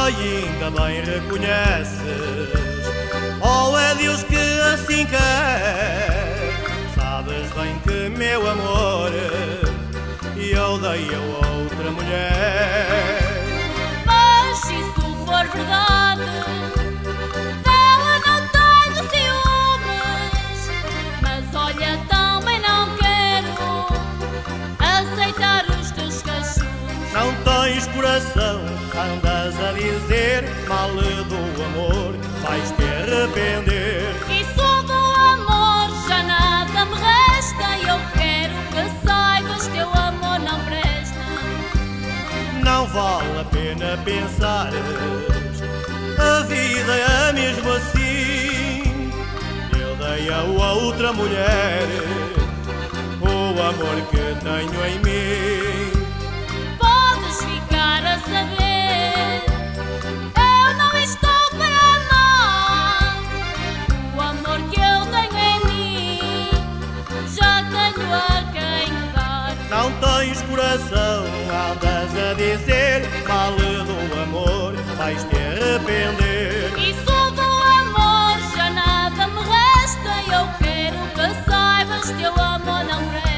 ainda bem reconheces, ou é Deus que assim quer. Sabes bem que, meu amor, eu dei a outra mulher. Mas se isso for verdade, dela não tenho ciúmes. Mas olha, também não quero aceitar os teus cachorros. Não tens coração, andas a dizer mal do amor, vais te arrepender. E só do amor já nada me resta. Eu quero que saibas, teu amor não presta. Não vale a pena pensares, a vida é mesmo assim. Eu dei a outra mulher o amor que tenho em mim. Podes ficar a saber, eu não estou para amar. O amor que eu tenho em mim, já tenho a quem dar. Não tens coração, andas a dizer mal do amor, vais te arrepender. E só do amor já nada me resta. Eu quero que saibas, teu amor não presta.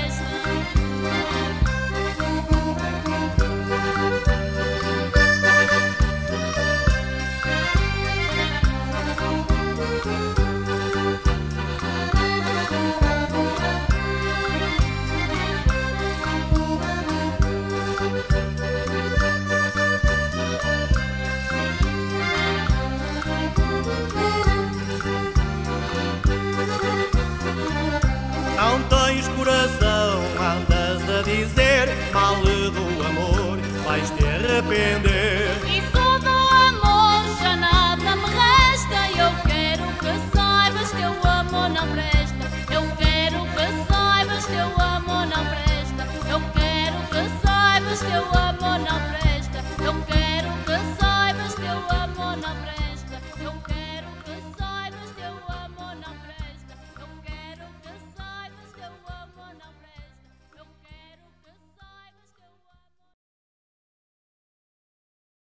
Não tens coração, andas a dizer mal do amor, vais te arrepender.